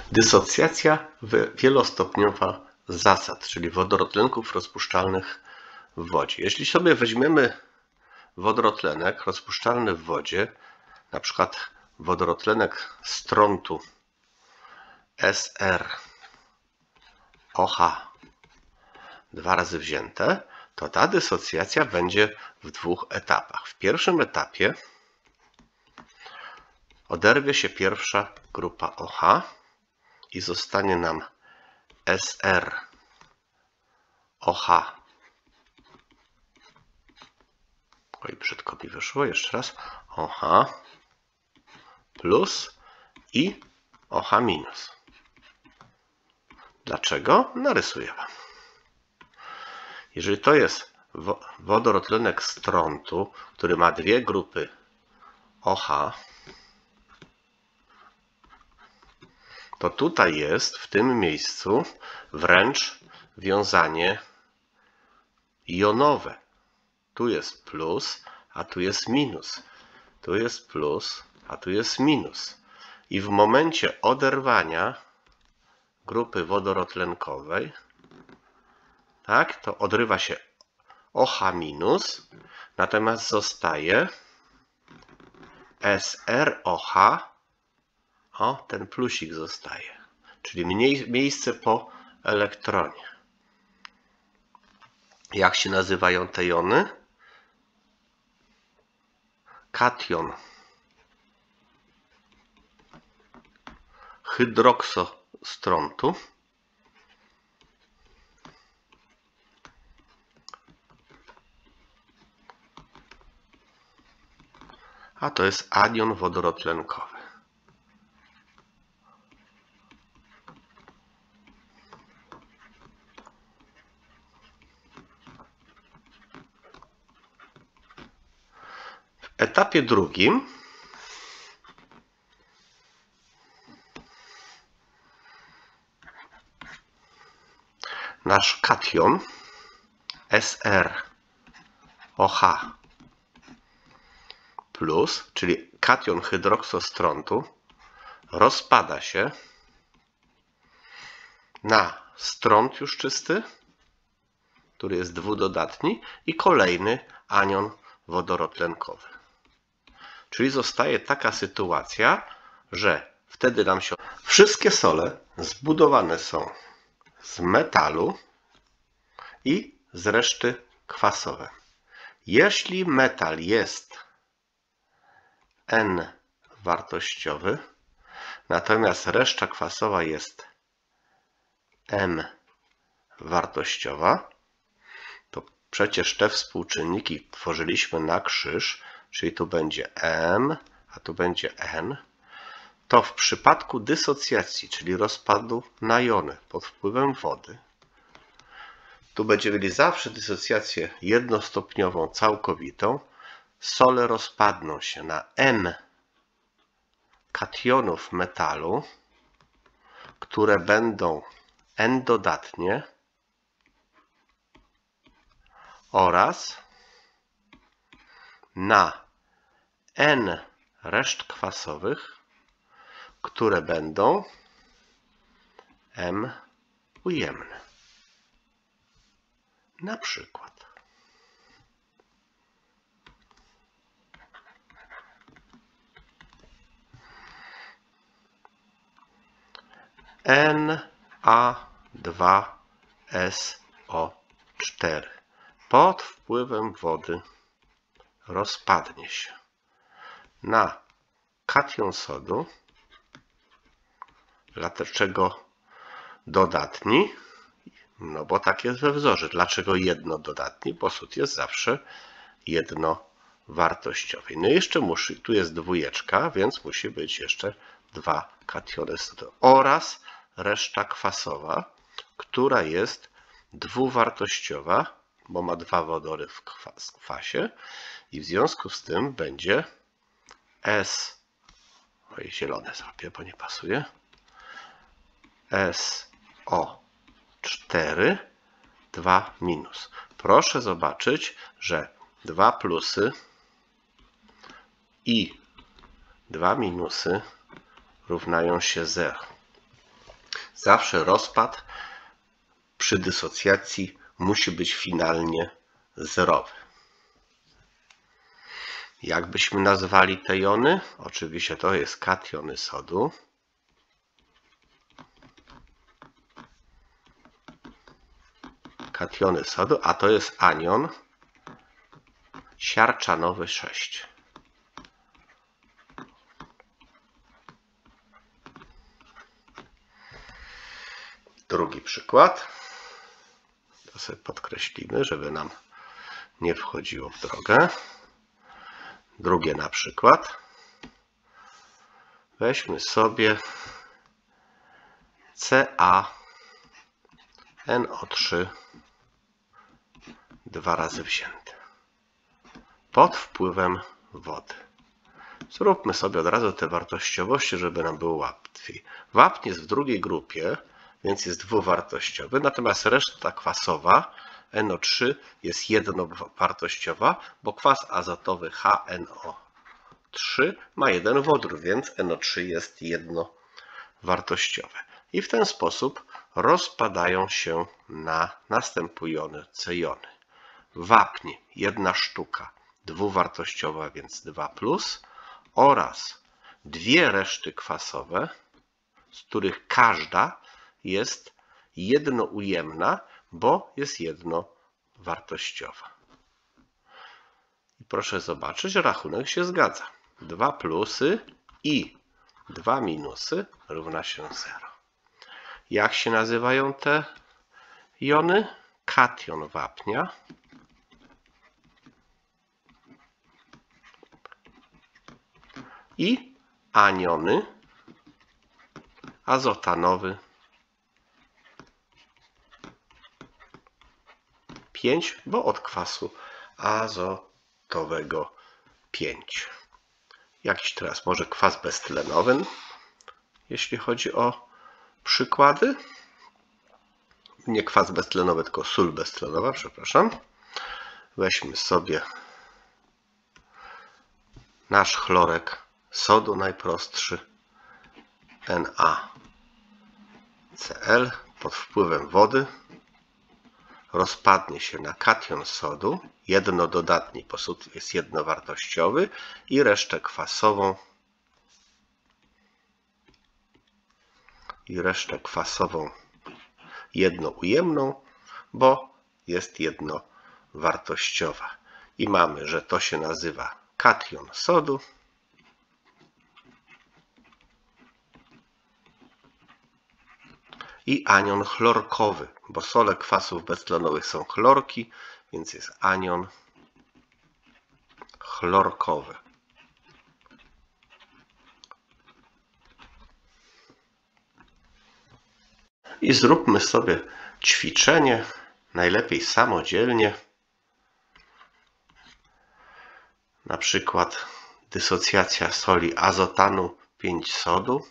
Dysocjacja wielostopniowa zasad, czyli wodorotlenków rozpuszczalnych w wodzie. Jeśli sobie weźmiemy wodorotlenek rozpuszczalny w wodzie, na przykład wodorotlenek strontu SrOH 2 razy wzięte, to ta dysocjacja będzie w dwóch etapach. W pierwszym etapie oderwie się pierwsza grupa OH i zostanie nam SrOH. Oj, brzydko mi wyszło, jeszcze raz. OH plus i OH minus. Dlaczego? Narysuję Wam. Jeżeli to jest wodorotlenek strontu, który ma dwie grupy OH, to tutaj jest w tym miejscu wręcz wiązanie jonowe. Tu jest plus, a tu jest minus. Tu jest plus, a tu jest minus. I w momencie oderwania grupy wodorotlenkowej, tak, to odrywa się OH minus, natomiast zostaje SrOH, o, ten plusik zostaje, czyli miejsce po elektronie. Jak się nazywają te jony? Kation hydroksostrontu a to jest anion wodorotlenkowy. W etapie drugim nasz kation SrOH plus, czyli kation hydroksostrontu, rozpada się na stront już czysty, który jest dwudodatni, i kolejny anion wodorotlenkowy. Czyli zostaje taka sytuacja, że wtedy nam się wszystkie sole zbudowane są z metalu i z reszty kwasowe. Jeśli metal jest N-wartościowy, natomiast reszta kwasowa jest M-wartościowa, to przecież te współczynniki tworzyliśmy na krzyż, czyli tu będzie M, a tu będzie N, to w przypadku dysocjacji, czyli rozpadu na jony pod wpływem wody, tu będziemy mieli zawsze dysocjację jednostopniową, całkowitą. Sole rozpadną się na M kationów metalu, które będą N-dodatnie, oraz na N reszt kwasowych, które będą M ujemne. Na przykład Na2SO4 pod wpływem wody rozpadnie się na kation sodu. Dlaczego dodatni? No bo tak jest we wzorze. Dlaczego jednododatni? Bo sód jest zawsze jednowartościowy. No i jeszcze tu jest dwójeczka, więc musi być jeszcze dwa kationy sodu oraz reszta kwasowa, która jest dwuwartościowa, bo ma dwa wodory w kwasie, i w związku z tym będzie oj, zielone zrobię, bo nie pasuje, SO4, 2 minus. Proszę zobaczyć, że 2 plusy i 2 minusy równają się 0. Zawsze rozpad przy dysocjacji musi być finalnie zerowy. Jak byśmy nazwali te jony? Oczywiście to jest kationy sodu. Kationy sodu, a to jest anion siarczanowy 6. Drugi przykład. To sobie podkreślimy, żeby nam nie wchodziło w drogę. Drugie na przykład. Weźmy sobie CaNO3 dwa razy wzięte pod wpływem wody. Zróbmy sobie od razu te wartościowości, żeby nam było łatwiej. Wapń jest w drugiej grupie, więc jest dwuwartościowy, natomiast reszta kwasowa NO3 jest jednowartościowa, bo kwas azotowy HNO3 ma jeden wodór, więc NO3 jest jednowartościowe. I w ten sposób rozpadają się na następujące jony. Wapń, jedna sztuka, dwuwartościowa, więc 2+, oraz dwie reszty kwasowe, z których każda jest jednoujemna, bo jest jednowartościowa. I proszę zobaczyć, rachunek się zgadza. 2 plusy i 2 minusy równa się 0. Jak się nazywają te jony? Kation wapnia i aniony azotanowy 5, bo od kwasu azotowego 5. Jakiś teraz może kwas beztlenowy, jeśli chodzi o przykłady. Nie kwas beztlenowy, tylko sól beztlenowa, przepraszam. Weźmy sobie nasz chlorek sodu najprostszy NaCl pod wpływem wody. Rozpadnie się na kation sodu, jednododatni, bo sód jest jednowartościowy, i resztę kwasową jednoujemną, bo jest jednowartościowa. I mamy, że to się nazywa kation sodu i anion chlorkowy, bo sole kwasów beztlenowych są chlorki, więc jest anion chlorkowy. I zróbmy sobie ćwiczenie, najlepiej samodzielnie. Na przykład dysocjacja soli azotanu 5 sodu.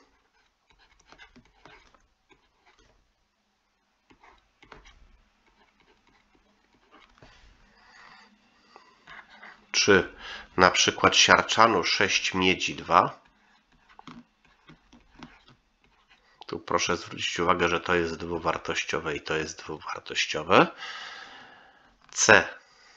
Czy na przykład siarczanu 6 miedzi 2. Tu proszę zwrócić uwagę, że to jest dwuwartościowe i to jest dwuwartościowe. C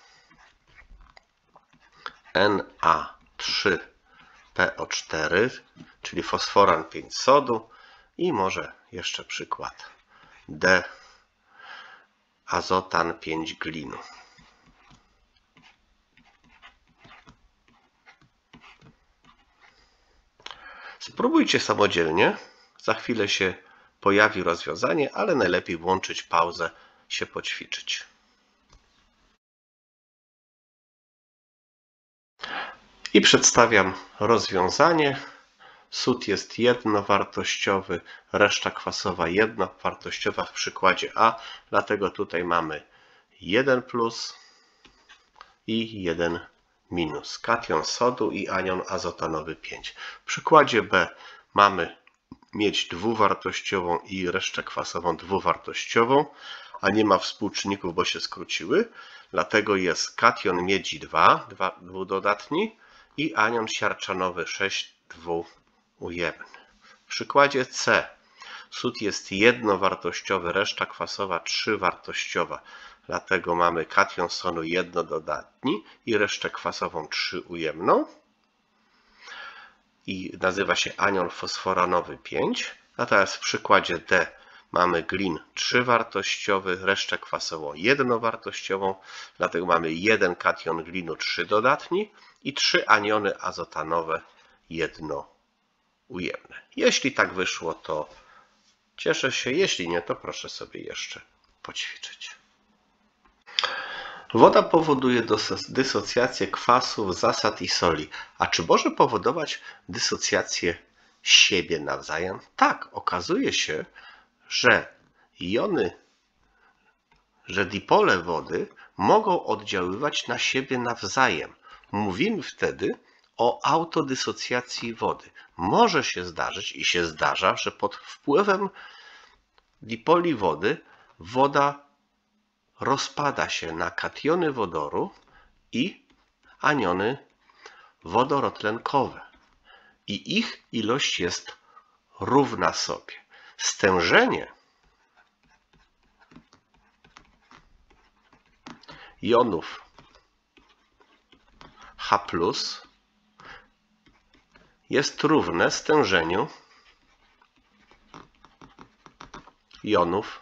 Na3PO4, czyli fosforan 5 sodu, i może jeszcze przykład D azotan 5 glinu. Spróbujcie samodzielnie. Za chwilę się pojawi rozwiązanie, ale najlepiej włączyć pauzę, się poćwiczyć. I przedstawiam rozwiązanie. Sód jest jednowartościowy, reszta kwasowa jednowartościowa w przykładzie A, dlatego tutaj mamy 1 plus i 1 minus. Kation sodu i anion azotanowy 5. W przykładzie B mamy miedź dwuwartościową i resztę kwasową dwuwartościową, a nie ma współczynników, bo się skróciły. Dlatego jest kation miedzi 2 dwudodatni i anion siarczanowy 6 dwuujemny. W przykładzie C Sód jest jednowartościowy, reszta kwasowa trzywartościowa. Dlatego mamy kation sonu jednododatni i resztę kwasową 3-ujemną. I nazywa się anion fosforanowy 5. Natomiast w przykładzie D mamy glin trzywartościowy, resztę kwasową jednowartościową. Dlatego mamy 1 kation glinu 3-dodatni i 3 aniony azotanowe jednoujemne. Jeśli tak wyszło, to cieszę się. Jeśli nie, to proszę sobie jeszcze poćwiczyć. Woda powoduje dysocjację kwasów, zasad i soli. A czy może powodować dysocjację siebie nawzajem? Tak, okazuje się, że dipole wody mogą oddziaływać na siebie nawzajem. Mówimy wtedy o autodysocjacji wody. Może się zdarzyć i się zdarza, że pod wpływem dipoli wody woda rozpada się na kationy wodoru i aniony wodorotlenkowe. I ich ilość jest równa sobie. Stężenie jonów H+ jest równe stężeniu jonów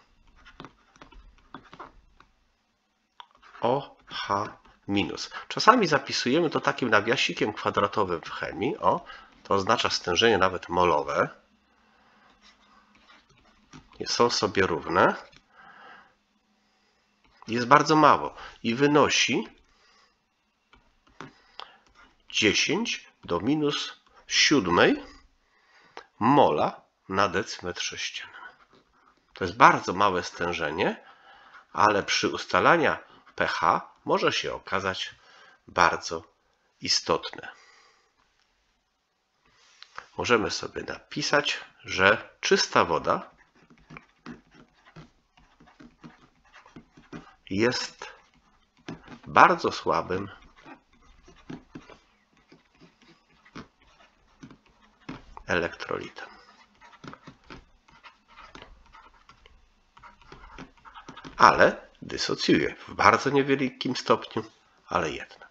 OH-. Czasami zapisujemy to takim nawiasikiem kwadratowym w chemii. To oznacza stężenie nawet molowe. Są sobie równe. Jest bardzo mało i wynosi 10⁻⁷ mola na decymetr sześcienny. To jest bardzo małe stężenie, ale przy ustalaniu pH może się okazać bardzo istotne. Możemy sobie napisać, że czysta woda jest bardzo słabym elektrolitem. Ale dysocjuje w bardzo niewielkim stopniu, ale jednak.